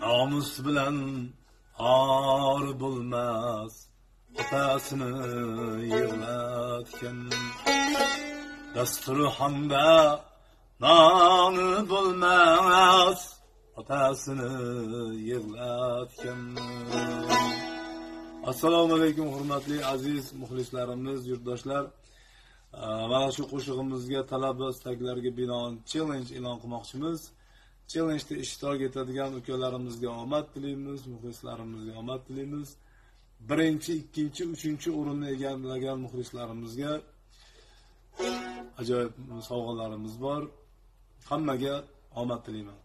nomus bilan or bo'lmas, otasini yig'latgan. Dasturxonda noni bo'lmas, otasini yig'latgan. Assalomu alaykum hurmatli aziz muxlislarimiz, yurtdoshlar. Mana shu qo'shig'imizga talab va istaklarga binoan challenge e'lon qilmoqchimiz. Challenge'da ishtirok etadigan ukalarimizga omad tilaymiz, muxlislarimizga omad tilaymiz. Birinchi, ikkinchi, uchinchi o'rinni egallagan muxlislarimizga ajoyib sovg'alarimiz bor. Hammaga omad tilayman.